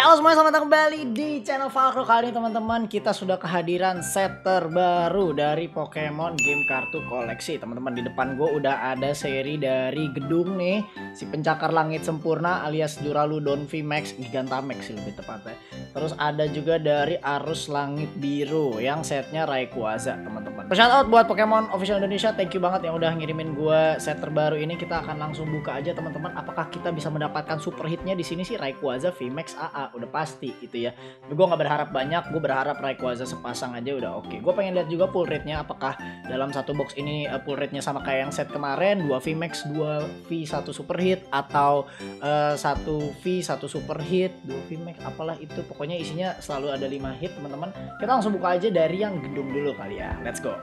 Halo semuanya, selamat datang kembali di channel Valkro. Kali ini teman-teman kita sudah kehadiran set terbaru dari Pokemon game kartu koleksi. Teman-teman, di depan gue udah ada seri dari Gedung nih, si Pencakar Langit Sempurna alias Duraludon VMAX Gigantamax lebih tepatnya. Terus ada juga dari Arus Langit Biru yang setnya Rayquaza, teman-teman. Shout out buat Pokemon Official Indonesia, thank you banget yang udah ngirimin gue set terbaru ini. Kita akan langsung buka aja teman-teman. Apakah kita bisa mendapatkan super hitnya di sini sih Rayquaza VMAX AA, udah pasti gitu ya. Tapi gue nggak berharap banyak, gue berharap Rayquaza sepasang aja udah oke. Gue pengen lihat juga pull rate-nya, apakah dalam satu box ini pull rate-nya sama kayak yang set kemarin, 2 VMAX 2 V 1 super hit, atau 1 V 1 super hit 2 VMAX, apalah itu, pokoknya isinya selalu ada 5 hit teman-teman. Kita langsung buka aja dari yang Gedung dulu kali ya, let's go.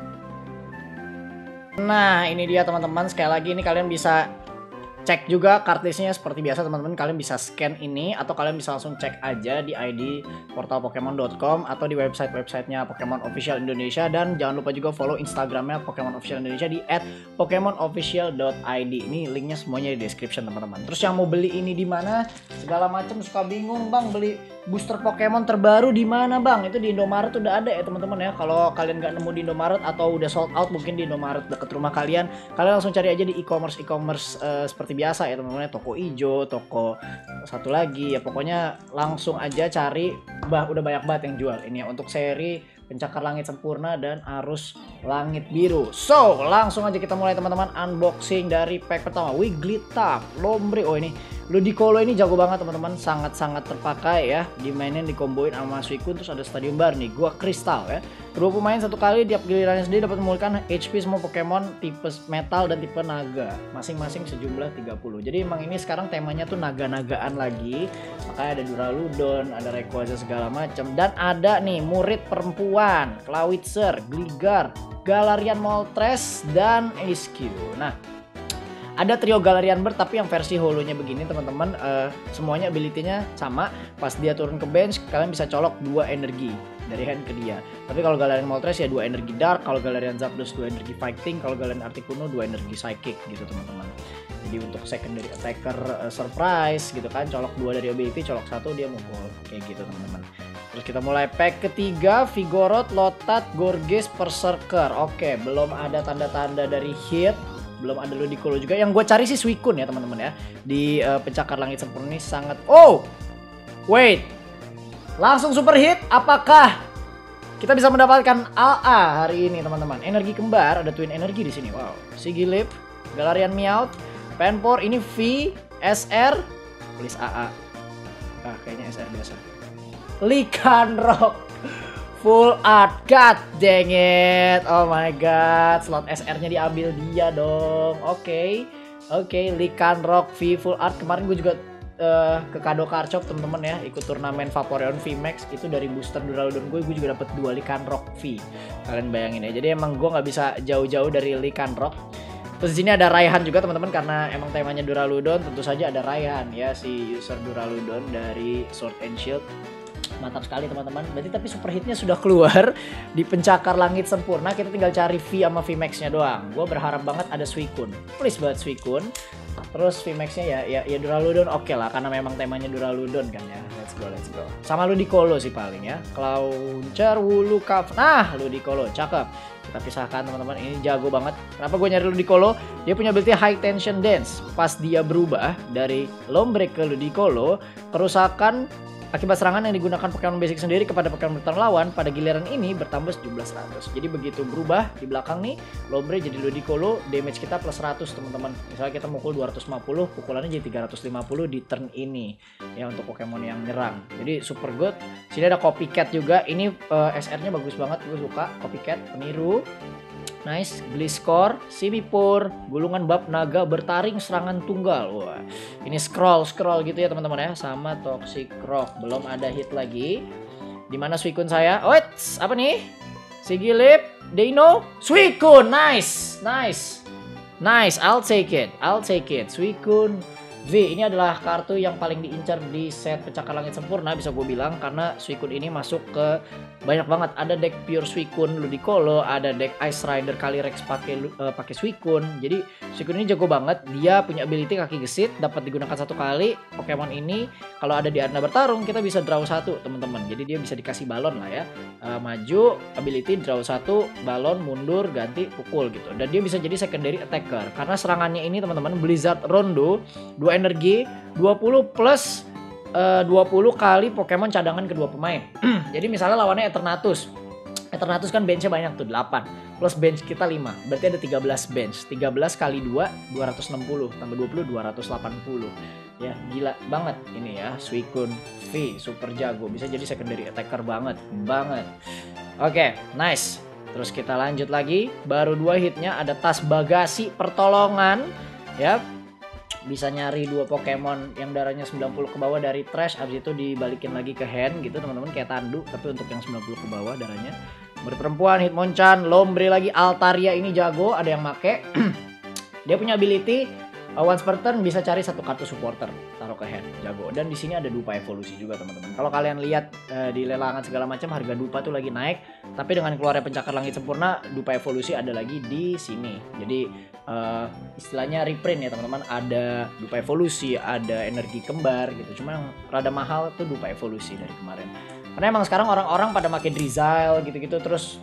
Nah ini dia teman-teman, sekali lagi ini kalian bisa cek juga kartisnya seperti biasa teman-teman. Kalian bisa scan ini atau kalian bisa langsung cek aja di ID portal pokemon.com atau di websitenya Pokemon Official Indonesia. Dan jangan lupa juga follow Instagramnya Pokemon Official Indonesia di @pokemonofficial.id. Ini linknya semuanya di description teman-teman. Terus yang mau beli ini di mana segala macam, suka bingung bang beli booster Pokemon terbaru di mana bang? Itu di Indomaret udah ada ya teman-teman ya. Kalau kalian nggak nemu di Indomaret atau udah sold out mungkin di Indomaret deket rumah kalian, kalian langsung cari aja di e-commerce seperti biasa ya teman-teman, toko ijo, toko satu lagi ya, pokoknya langsung aja cari. Udah banyak banget yang jual ini ya untuk seri Pencakar Langit Sempurna dan Arus Langit Biru. So langsung aja kita mulai teman-teman, unboxing dari pack pertama. Wigglytuff, Lombre. Oh ini Ludicolo ini jago banget teman-teman, sangat-sangat terpakai ya, dimainin dikomboin sama Suicune. Terus ada Stadium Bar nih, Gua Kristal ya. Kedua pemain satu kali tiap gilirannya sendiri dapat memulihkan HP semua Pokemon tipe metal dan tipe naga, masing-masing sejumlah 30. Jadi emang ini sekarang temanya tuh naga-nagaan lagi, makanya ada Duraludon, ada Rayquaza segala macam. Dan ada nih murid perempuan, Clawitzer, Gligar, Galarian Moltres, dan Ace-Q. Nah ada trio Galarian Bird tapi yang versi holonya begini teman-teman, semuanya ability-nya sama. Pas dia turun ke bench kalian bisa colok 2 energi dari hand ke dia. Tapi kalau Galarian Moltres ya 2 energi Dark, kalau Galarian Zapdos 2 energi Fighting, kalau Galarian Articuno 2 energi Psychic gitu teman-teman. Jadi untuk secondary attacker surprise gitu kan, colok 2 dari ability, colok 1 dia mukul kayak gitu teman-teman. Terus kita mulai pack ketiga, Vigoroth, Lotat, Gorgeous, Berserker. Oke, belum ada tanda-tanda dari hit. Belum ada Ludicolo juga. Yang gue cari sih Suicune ya teman-teman ya. Di Pencakar Langit Sempurna ini sangat. Oh, wait, langsung super hit. Apakah kita bisa mendapatkan AA hari ini teman-teman? Energi kembar, ada twin energi di sini. Wow. Sigilyph, Galarian Meowth, Panpour ini V, SR, please AA. Ah kayaknya SR biasa. Lycanroc full art, god dang it, oh my god, slot SR-nya diambil dia dong. Oke, Lycanroc V full art. Kemarin gue juga ke Kado Karchop temen-temen ya, ikut turnamen Vaporeon VMAX itu dari booster Duraludon gue juga dapet 2 Lycanroc V. Kalian bayangin ya, jadi emang gue nggak bisa jauh-jauh dari Lycanroc. Terus di sini ada Raihan juga teman-teman, karena emang temanya Duraludon, tentu saja ada Raihan ya, si user Duraludon dari Sword and Shield. Mantap sekali teman-teman. Berarti tapi super hitnya sudah keluar di Pencakar Langit Sempurna. Kita tinggal cari V sama VMAX-nya doang. Gue berharap banget ada Suicune. Please banget Suicune. Terus VMAX-nya ya Duraludon oke lah, karena memang temanya Duraludon kan ya. Let's go. Sama Ludicolo sih paling ya. Clauncher, Woolycuf. Nah, Ludicolo cakep. Kita pisahkan teman-teman, ini jago banget. Kenapa gue nyari Ludicolo? Dia punya ability High Tension Dance. Pas dia berubah dari Lombre ke Ludicolo, kerusakan akibat serangan yang digunakan Pokemon basic sendiri kepada Pokemon bertarung lawan pada giliran ini bertambah sejumlah 100. Jadi begitu berubah di belakang nih, Lombre jadi Ludicolo, damage kita plus 100 teman-teman. Misalnya kita mukul 250, pukulannya jadi 350 di turn ini ya untuk Pokemon yang nyerang. Jadi super good. Sini ada Copycat juga. Ini SR-nya bagus banget, gue suka. Copycat, peniru. Nice, Gliscor, Simipour, Gulungan Bab Naga Bertaring Serangan Tunggal. Wah, ini scroll gitu ya teman-teman ya, sama Toxic Rock. Belum ada hit lagi. Dimana Suicune saya? Oh, apa nih? Sigilyph, Deino, Suicune, nice. I'll take it. Suicune V ini adalah kartu yang paling diincar di set Pencakar Langit Sempurna, bisa gue bilang, karena Suicune ini masuk ke banyak banget. Ada deck pure Suicune Ludicolo, ada deck Ice Rider Calyrex pakai Suicune. Jadi Suicune ini jago banget. Dia punya ability kaki gesit, dapat digunakan 1 kali. Pokemon ini kalau ada di arena bertarung kita bisa draw 1, teman-teman. Jadi dia bisa dikasih balon lah ya. Maju, ability draw 1, balon, mundur, ganti, pukul gitu. Dan dia bisa jadi secondary attacker karena serangannya ini, teman-teman, Blizzard Rondo 2 energi 20 plus 20 kali Pokemon cadangan kedua pemain. Jadi misalnya lawannya Eternatus. Eternatus kan benchnya banyak tuh, 8 plus bench kita 5, berarti ada 13 bench. 13 kali 2 260 tambah 20 280. Ya gila banget ini ya, Suicune V super jago, bisa jadi secondary attacker banget. Oke, nice. Terus kita lanjut lagi, baru 2 hitnya ada tas bagasi pertolongan ya. Bisa nyari 2 Pokemon yang darahnya 90 ke bawah dari trash, abis itu dibalikin lagi ke hand gitu, teman-teman, kayak tandu, tapi untuk yang 90 ke bawah darahnya. Berperempuan, Hitmonchan, Lombre lagi, Altaria ini jago, ada yang make. Dia punya ability once per turn bisa cari 1 kartu supporter, taruh ke hand, jago. Dan di sini ada dupa evolusi juga, teman-teman. Kalau kalian lihat di lelangan segala macam, harga dupa tuh lagi naik, tapi dengan keluarnya Pencakar Langit Sempurna, dupa evolusi ada lagi di sini. Jadi istilahnya reprint ya, teman-teman. Ada dupa evolusi, ada energi kembar gitu. Cuma yang rada mahal tuh dupa evolusi dari kemarin. Karena emang sekarang orang-orang pada pakai Drizzile gitu-gitu, terus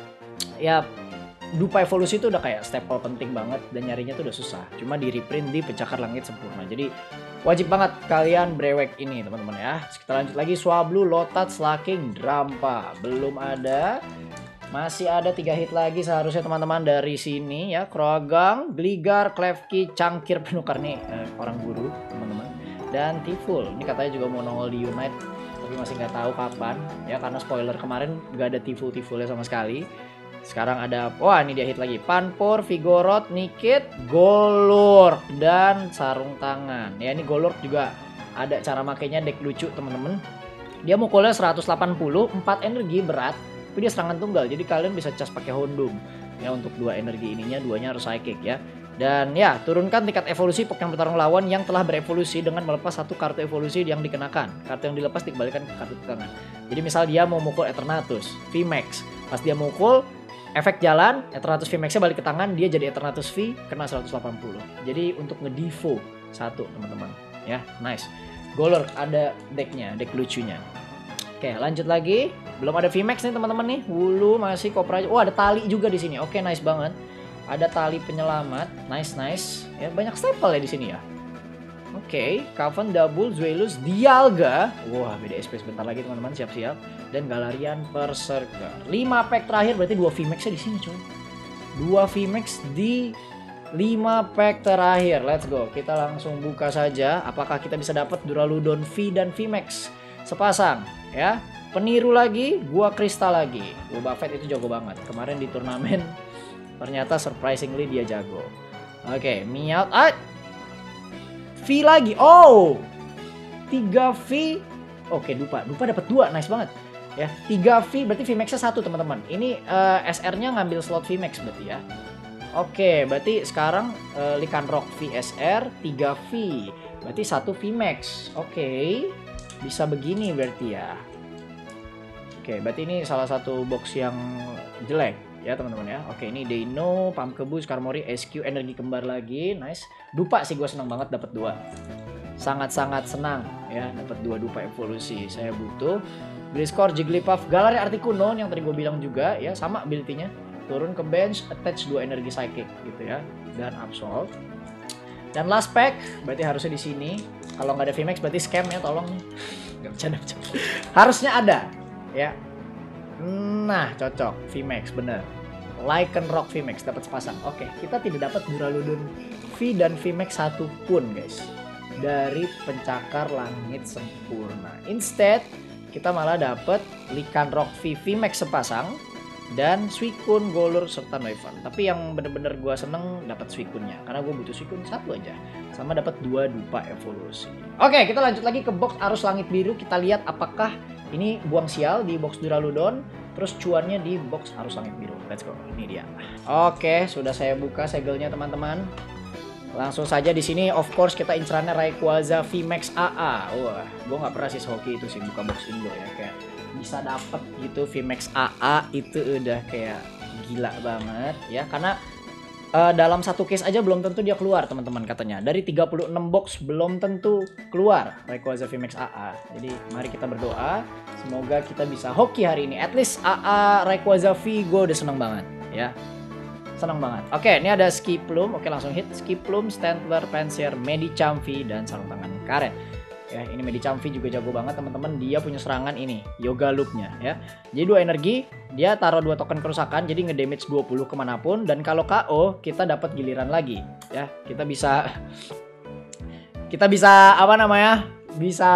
ya dupa evolusi itu udah kayak staple penting banget dan nyarinya tuh udah susah. Cuma di reprint di Pencakar Langit Sempurna. Jadi wajib banget kalian brewek ini, teman-teman ya. Kita lanjut lagi, Swablu, Lotat, Slaking, Drampa. Belum ada. Masih ada 3 hit lagi seharusnya, teman-teman, dari sini ya. Kroagang, Gligar, Klefki, Cangkir penukar nih orang guru, teman-teman. Dan Tiful. Ini katanya juga mau nongol di Unite, tapi masih nggak tahu kapan ya, karena spoiler kemarin nggak ada Tifulnya sama sekali. Sekarang ada, wah ini dia hit lagi, Panpour, Vigoroth, Nickit, Golurk, dan Sarung Tangan. Ya ini Golurk juga ada cara makainya, deck lucu, teman-teman. Dia mukulnya 180, 4 energi berat, tapi dia serangan tunggal, jadi kalian bisa cas pakai Houndoom ya untuk 2 energi ininya, 2-nya harus psychic ya. Dan ya, turunkan tingkat evolusi Pokemon bertarung lawan yang telah berevolusi dengan melepas 1 kartu evolusi yang dikenakan. Kartu yang dilepas dikembalikan ke kartu tangan. Jadi misal dia mau mukul Eternatus, VMAX, pas dia mukul efek jalan, Eternatus VMAX-nya balik ke tangan, dia jadi Eternatus V, kena 180. Jadi untuk nge-devo 1, teman-teman ya. Nice. Golurk ada decknya, deck lucunya. Oke, lanjut lagi. Belum ada VMAX nih, teman-teman nih. Hulu masih Kopra. Oh, ada tali juga di sini. Oke, nice banget. Ada tali penyelamat. Nice. Ya, banyak staple ya di sini ya. Oke, Coven, Double, Zweilous, Dialga. Wah, beda SP sebentar lagi, teman-teman. Siap-siap. Dan Galarian Berserker. 5 pack terakhir, berarti 2 VMAX-nya di sini, coy. 2 VMAX di 5 pack terakhir. Let's go. Kita langsung buka saja. Apakah kita bisa dapat Duraludon V dan VMAX sepasang ya. Peniru lagi, gua kristal lagi. Boba Fett itu jago banget. Kemarin di turnamen ternyata surprisingly dia jago. Oke, Meowth. V lagi. Oh. 3 V. Oke, dupa dapat 2. Nice banget. Ya, 3 V berarti VMAX-nya 1, teman-teman. Ini SR-nya ngambil slot VMAX berarti ya. Oke, berarti sekarang Lycanroc VSR 3 V. Berarti 1 VMAX. Oke. Bisa begini berarti ya. Oke, berarti ini salah satu box yang jelek ya, teman-teman ya. Oke, ini Deino, Pumpkaboo, Skarmory, SQ, energi kembar lagi. Nice. Dupa sih gue senang banget dapat 2. Sangat-sangat senang ya dapat 2 dupa evolusi. Saya butuh Gliscor, Jigglypuff, Galarian Articuno yang tadi gue bilang juga ya, sama ability-nya. Turun ke bench, attach 2 energi psychic gitu ya. Dan Absolve. Dan last pack berarti harusnya di sini. Kalau nggak ada VMAX berarti scam ya, tolong. Nggak bercanda. Harusnya ada ya. Nah, cocok VMAX bener. Lycanroc VMAX dapat sepasang. Oke, kita tidak dapat Duraludon V dan VMAX 1 pun, guys. Dari Pencakar Langit Sempurna. Instead, kita malah dapat Lycanroc V VMAX sepasang dan Suicune, Golurk, serta Noivern. Tapi yang bener-bener gue seneng dapat Suicune-nya, karena gue butuh Suicune 1 aja. Sama dapat 2 dupa evolusi. Oke, kita lanjut lagi ke box Arus Langit Biru. Kita lihat apakah ini buang sial di box Duraludon, terus cuannya di box Arus Langit Biru. Let's go, ini dia. Oke, sudah saya buka segelnya, teman-teman. Langsung saja di sini of course kita incerannya Rayquaza VMAX AA. Wah, gue nggak pernah sih hoki itu sih buka box Indo ya, kayak bisa dapet gitu VMAX AA itu udah kayak gila banget ya, karena dalam satu case aja belum tentu dia keluar teman-teman katanya. Dari 36 box belum tentu keluar Rayquaza VMAX AA. Jadi mari kita berdoa semoga kita bisa hoki hari ini. At least AA Rayquaza V gue udah seneng banget ya. Senang banget. Oke, ini ada Skiploom. Oke, langsung hit Skiploom, Stantler, Pansear, Medicham V, dan sarung tangan karet. Ya, ini Medicham V juga jago banget teman-teman. Dia punya serangan ini, Yoga Loop-nya ya. Jadi 2 energi, dia taruh 2 token kerusakan, jadi ngedamage 20 kemanapun. Dan kalau KO, kita dapat giliran lagi. Ya, kita bisa apa namanya? Bisa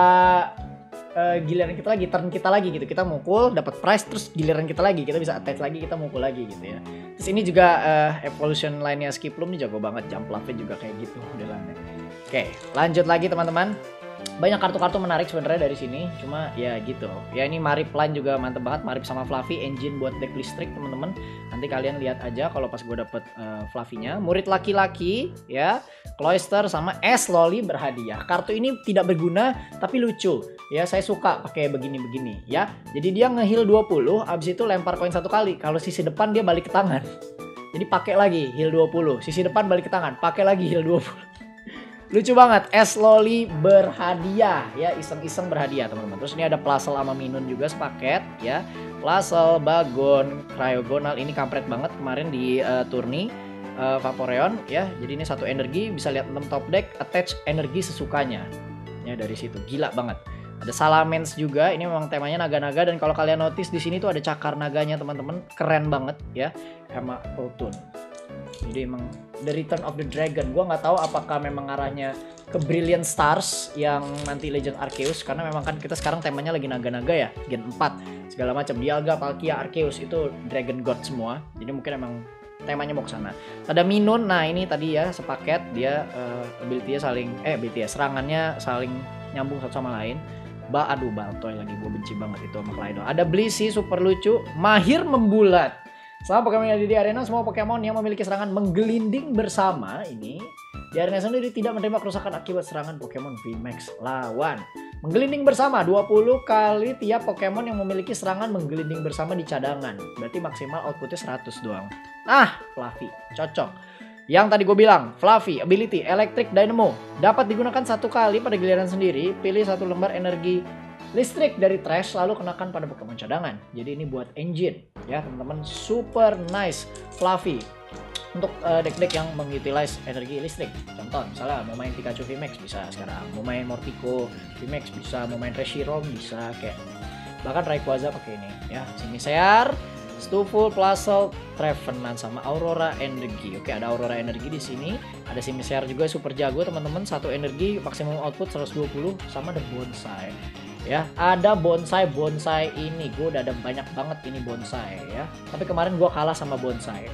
giliran kita lagi, turn kita lagi gitu. Kita mukul, dapat prize, terus giliran kita lagi, kita bisa attach lagi, kita mukul lagi gitu ya. Terus ini juga evolution line-nya Skiploom ini jago banget, jump love-nya juga kayak gitu modelannya. Oke, lanjut lagi teman-teman. Banyak kartu-kartu menarik sebenarnya dari sini, cuma ya gitu. Ya ini Marip line juga mantep banget, Marip sama Fluffy engine buat deck listrik teman-teman. Nanti kalian lihat aja kalau pas gue dapet Fluffy-nya. Murid laki-laki ya, Cloyster sama S Loli berhadiah. Kartu ini tidak berguna tapi lucu. Ya saya suka pakai begini-begini ya. Jadi dia nge-heal 20, abis itu lempar koin 1 kali. Kalau sisi depan dia balik ke tangan. Jadi pakai lagi heal 20, sisi depan balik ke tangan, pakai lagi heal 20. Lucu banget, S Loli berhadiah ya, iseng-iseng berhadiah teman-teman. Terus ini ada Plasel sama Minun juga sepaket ya. Plasel, Bagon, Cryogonal ini kampret banget kemarin di turni Vaporeon ya. Jadi ini 1 energi, bisa lihat 6 top deck, attach energi sesukanya. Ya dari situ gila banget. Ada Salamence juga, ini memang temanya naga-naga, dan kalau kalian notice di sini tuh ada cakar naganya teman-teman, keren banget ya, sama Otun. Jadi emang The Return of the Dragon, gua nggak tahu apakah memang arahnya ke Brilliant Stars yang nanti Legend Arceus, karena memang kan kita sekarang temanya lagi naga-naga ya, Gen 4 segala macam, Dialga, Palkia, Arceus itu Dragon God semua, jadi mungkin emang temanya mau ke sana. Ada Minun, nah ini tadi ya sepaket, dia ability-nya serangannya saling nyambung satu sama lain. Aduh Baltoy lagi, gue benci banget itu sama Clydo. Ada Blissey super lucu, mahir membulat. Sama Pokemon yang ada di arena, semua Pokemon yang memiliki serangan menggelinding bersama ini di arena sendiri tidak menerima kerusakan akibat serangan Pokemon VMAX lawan. Menggelinding bersama 20 kali tiap Pokemon yang memiliki serangan menggelinding bersama di cadangan. Berarti maksimal outputnya 100 doang. Ah, Fluffy, cocok. Yang tadi gue bilang, Fluffy, ability, Electric Dynamo. Dapat digunakan 1 kali pada giliran sendiri. Pilih 1 lembar energi listrik dari trash, lalu kenakan pada Pokemon cadangan. Jadi ini buat engine. Ya teman-teman, super nice Fluffy. Untuk deck-deck yang mengutilize energi listrik. Contoh, misalnya mau main Pikachu VMAX bisa sekarang. Mau main Morpeko VMAX bisa. Mau main Reshiram bisa. Kayak bahkan Rayquaza pakai ini. Ya, Simisear, Stuful, Plasel, Trevenant sama Aurora Energi. Oke, ada Aurora Energi di sini. Ada Simisear juga super jago teman-teman. 1 energi maksimum output 120 sama ada Bonsai. Ya, ada bonsai ini. Gue udah ada banyak banget ini bonsai ya. Tapi kemarin gue kalah sama bonsai.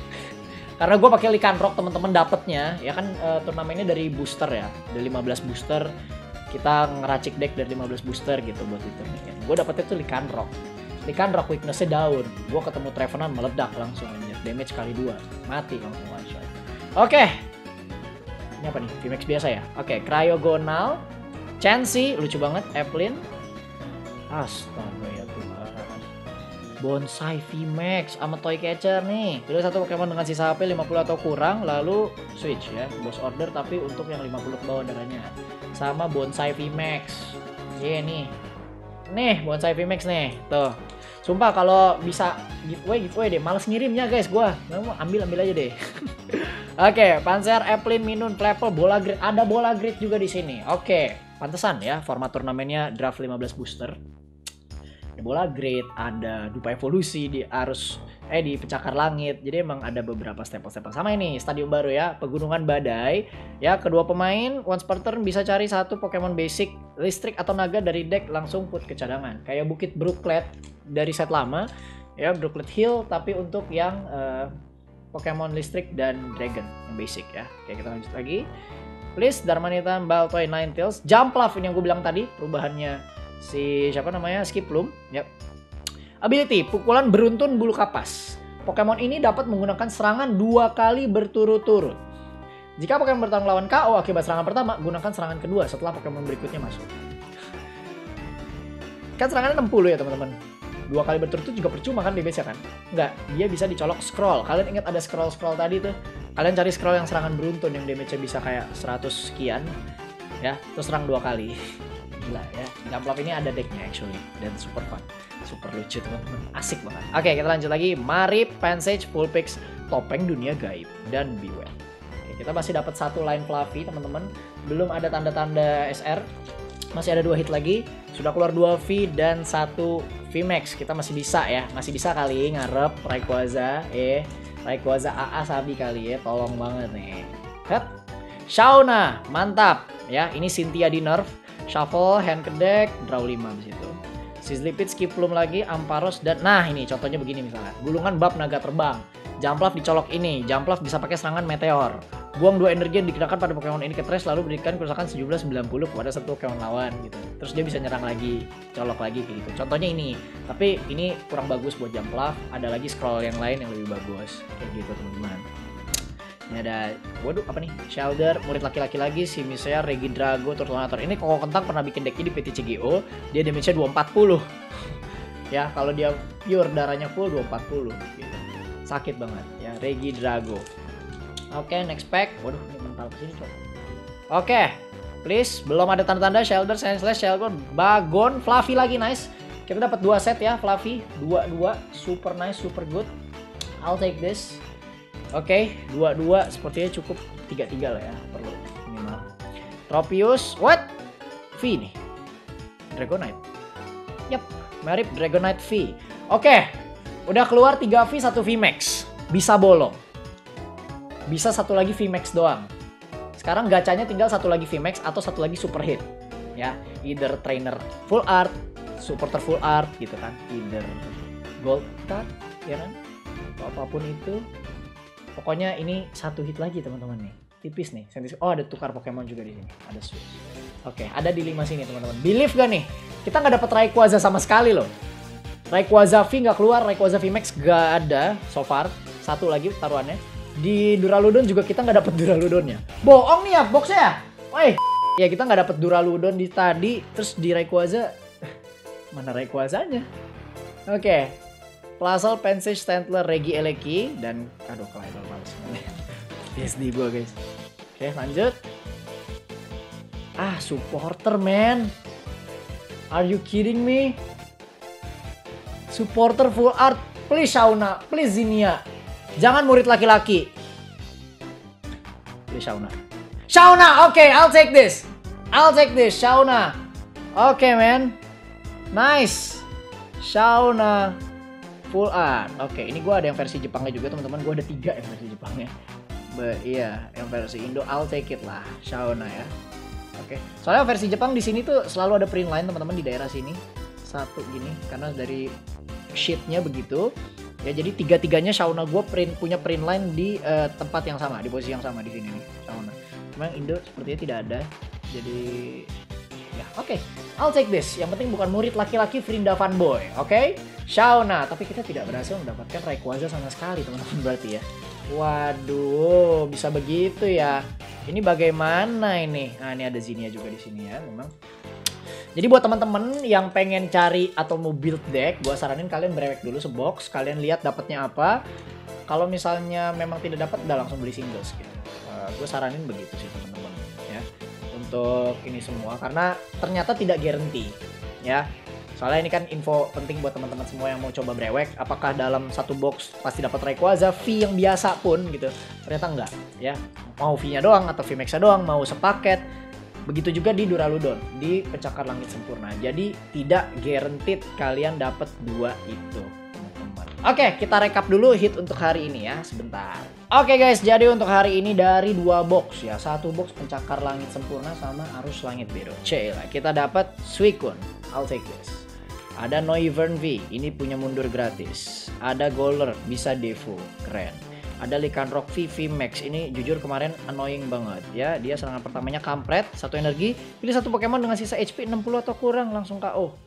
Karena gue pakai Lycanroc teman-teman dapetnya. Ya kan turnamennya dari booster ya. Dari 15 booster. Kita ngeracik deck dari 15 booster gitu buat itu. Gue dapetnya tuh Lycanroc. Lycanroc weakness-nya daun. Gue ketemu Trevenant meledak langsung aja. Damage kali 2. Mati langsung one shot. Oke. Ini apa nih? VMAX biasa ya? Oke, Cryogonal. Chansey, lucu banget. Evelyn. Astaga ya Tuhan. Bonsai VMAX sama Toy Catcher nih. Pilih 1 Pokemon dengan sisa HP 50 atau kurang, lalu switch ya. Boss order tapi untuk yang 50 ke bawah darahnya. Sama Bonsai VMAX. Iya nih. Nih Bonsai VMAX nih. Tuh. Sumpah kalau bisa giveaway deh. Males ngirimnya guys gua. Mau ambil aja deh. Oke, Pansear, Evelyn, Minun, Clefable, Bola Grid. Ada Bola Grid juga di sini. Oke. Pantesan ya format turnamennya draft 15 booster. Ada Bola Grid, ada Dupa Evolusi di arus di Pencakar Langit. Jadi emang ada beberapa stempel-stempel. Sama ini stadium baru ya, Pegunungan Badai. Ya, kedua pemain once per turn bisa cari 1 Pokemon basic listrik atau naga dari deck langsung put ke cadangan. Kayak Bukit Brooklet dari set lama ya, Brooklet Hill tapi untuk yang Pokemon listrik dan Dragon yang basic ya. Oke, kita lanjut lagi. Please, Darmanitan, Baltoy, Ninetales, Jumpluff ini yang gue bilang tadi, perubahannya si siapa namanya, Skiploom. Yap. Ability, pukulan beruntun bulu kapas. Pokemon ini dapat menggunakan serangan 2 kali berturut-turut. Jika Pokemon bertarung lawan KO akibat serangan pertama, gunakan serangan kedua setelah Pokemon berikutnya masuk. Kan serangannya 60 ya teman-teman. 2 kali berturut-turut juga percuma kan DBS-nya kan? Enggak, dia bisa dicolok scroll. Kalian ingat ada scroll-scroll tadi tuh? Kalian cari scroll yang serangan beruntun yang damage-nya bisa kayak 100 sekian. Ya, terus serang 2 kali. Gila ya. Jumpluff ini ada decknya actually. Dan super fun. Super lucu teman-teman. Asik banget. Oke, kita lanjut lagi. Marip, Pansage, Vulpix, Topeng Dunia Gaib, dan Beware. Kita masih dapat 1 line Fluffy teman-teman. Belum ada tanda-tanda SR. Masih ada 2 hit lagi. Sudah keluar 2 V dan 1 VMAX. Kita masih bisa ya. Masih bisa kali ngarep Rayquaza. Rayquaza AA Sabi kali ya. Tolong banget nih. Hat. Shauna. Mantap. Ya, ini Cynthia di nerf. Shuffle, hand ke deck, draw 5 di situ. Sizzlipede skip belum lagi, Amparos dan nah ini contohnya begini misalnya. Gulungan bab naga terbang. Jumpluff dicolok ini. Jumpluff bisa pakai serangan meteor. Buang 2 energi yang digunakan pada Pokemon ini ke trash lalu berikan kerusakan sejumlah 90 kepada satu Pokemon lawan gitu. Terus dia bisa nyerang lagi, colok lagi kayak gitu. Contohnya ini. Tapi ini kurang bagus buat Jumpluff. Ada lagi scroll yang lain yang lebih bagus. Kayak gitu teman-teman. Ini ada, waduh apa nih? Shelder, murid laki-laki lagi, Simisea, Regidrago, Turtonator. Ini Koko Kentang pernah bikin decknya di PTCGO. Dia damage-nya 240. Ya, kalau dia pure darahnya full 240 gitu. Sakit banget ya, Regidrago. Oke, next pack. Waduh, ini mental kesini coba. Oke, please. Belum ada tanda-tanda Shelder, Senseless, Shelgon, Bagon, Fluffy lagi, nice. Kita dapat 2 set ya, Fluffy. 2-2, super nice, super good. I'll take this. Oke, 2-2 sepertinya cukup. 3-3 lah ya, perlu minimal. Tropius, what? V nih. Dragonite. Yap, Marip Dragonite V. Oke, udah keluar 3 V, 1 VMAX. Bisa bolong. Bisa 1 lagi VMAX doang. Sekarang gacanya tinggal 1 lagi VMAX atau 1 lagi super hit. Ya, either trainer full art, supporter full art gitu kan. Either gold card, ya kan? Atau apapun itu. Pokoknya ini 1 hit lagi teman-teman nih. Tipis nih. Oh, ada tukar Pokemon juga di sini. Ada switch. Oke, ada di 5 sini teman-teman. Believe gak nih? Kita nggak dapat Rayquaza sama sekali loh. Rayquaza V nggak keluar, Rayquaza VMAX nggak ada so far. 1 lagi taruhannya. Di Duraludon juga kita nggak dapat Duraludonnya. Bohong nih ya boxnya ya. Woi. Ya kita nggak dapat Duraludon di tadi, terus di Rayquaza mana Rayquazanya? Oke. Plasal, Pansage, Stantler, Regi, Eleki, dan aduh Clydol males banget. PSD gua guys. Oke, lanjut. Ah, supporter man. Are you kidding me? Supporter full art. Please Shauna, please Zinnia. Jangan murid laki-laki. Please Shauna. Shauna, okay, I'll take this. I'll take this, Shauna. Okay, man. Nice. Shauna. Full art. Oke, ini gue ada yang versi Jepangnya juga teman-teman. Gue ada 3 yang versi Jepangnya. Iya, yang versi Indo I'll take it lah, Shauna ya. Oke. Soalnya versi Jepang di sini tuh selalu ada print line teman-teman di daerah sini. 1 gini karena dari sheetnya begitu. Ya jadi 3-3-nya Shauna gue punya print line di tempat yang sama, di posisi yang sama di sini nih, Shauna. Cuma yang Indo sepertinya tidak ada. Jadi ya, oke. I'll take this. Yang penting bukan murid laki-laki Vrinda fanboy, oke? Shauna, tapi kita tidak berhasil mendapatkan Rayquaza sama sekali teman-teman berarti ya. Waduh, bisa begitu ya. Ini bagaimana ini? Nah, ini ada Zinnia juga di sini ya, memang. Jadi buat teman-teman yang pengen cari atau mau build deck, gua saranin kalian brewek dulu sebox, kalian lihat dapatnya apa. Kalau misalnya memang tidak dapat, udah langsung beli singles gitu. Gue saranin begitu sih teman-teman ya. Untuk ini semua karena ternyata tidak guarantee ya. Soalnya ini kan info penting buat teman-teman semua yang mau coba brewek. Apakah dalam 1 box pasti dapat Rayquaza V yang biasa pun gitu. Ternyata enggak ya. Mau V-nya doang atau VMAX-nya doang, mau sepaket. Begitu juga di Duraludon, di Pencakar Langit Sempurna. Jadi tidak guaranteed kalian dapat 2 itu, teman-teman. Oke, kita rekap dulu hit untuk hari ini ya, sebentar. Oke guys, jadi untuk hari ini dari 2 box ya. 1 box Pencakar Langit Sempurna sama Arus Langit Biru. Cila, kita dapat Suicune, I'll take this. Ada Noivern V, ini punya mundur gratis. Ada Golurk, bisa Devo, keren. Ada Lycanroc V, VMAX, ini jujur kemarin annoying banget ya. Dia serangan pertamanya kampret, 1 energi, pilih 1 Pokemon dengan sisa HP 60 atau kurang langsung KO.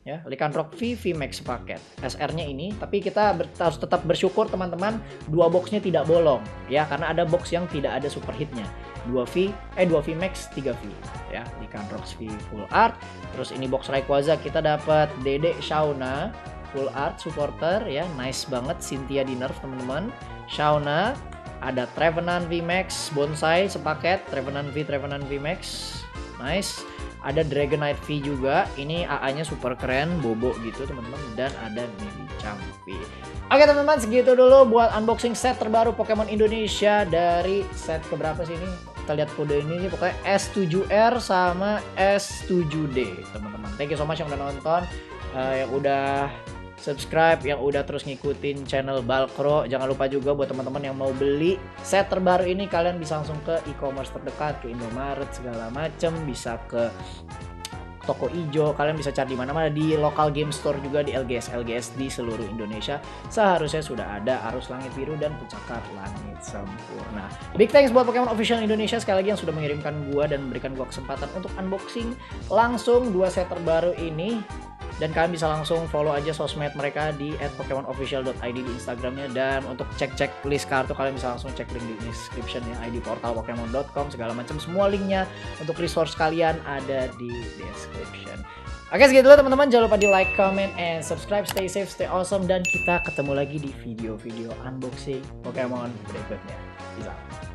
ya, Lycanroc V VMAX paket SR-nya ini, tapi kita harus tetap bersyukur teman-teman 2 boxnya tidak bolong ya, karena ada box yang tidak ada superhitnya. 2 VMAX 3 V ya, Lycanroc V full art. Terus ini box Rayquaza kita dapat Dede Shauna full art supporter ya, nice banget. Cynthia di nerf teman-teman. Shauna, ada Trevenant VMAX bonsai sepaket, Trevenant VMAX nice. Ada Dragonite V juga, ini AA-nya super keren, bobo gitu teman-teman, dan ada Medicham V. Oke teman-teman, segitu dulu buat unboxing set terbaru Pokemon Indonesia dari set keberapa sih ini? Kita lihat kode ini pokoknya S7R sama S7D teman-teman. Thank you so much yang udah nonton, yang udah subscribe, yang udah terus ngikutin channel Balkro. Jangan lupa juga buat teman-teman yang mau beli set terbaru ini, kalian bisa langsung ke e-commerce terdekat, ke Indomaret segala macem, bisa ke toko ijo, kalian bisa cari di mana-mana, di local game store juga, di LGS di seluruh Indonesia seharusnya sudah ada Arus Langit Biru dan Pencakar Langit Sempurna. Big thanks buat Pokemon Official Indonesia sekali lagi yang sudah mengirimkan gua dan memberikan gua kesempatan untuk unboxing langsung 2 set terbaru ini. Dan kalian bisa langsung follow aja sosmed mereka di @pokemonofficial.id di Instagramnya. Dan untuk cek list kartu, kalian bisa langsung cek link di description ya, ID portal pokemon.com segala macam, semua linknya untuk resource kalian ada di description. Oke, segitu dulu teman-teman, jangan lupa di like, comment, and subscribe. Stay safe, stay awesome, dan kita ketemu lagi di video-video unboxing Pokemon berikutnya. Peace out.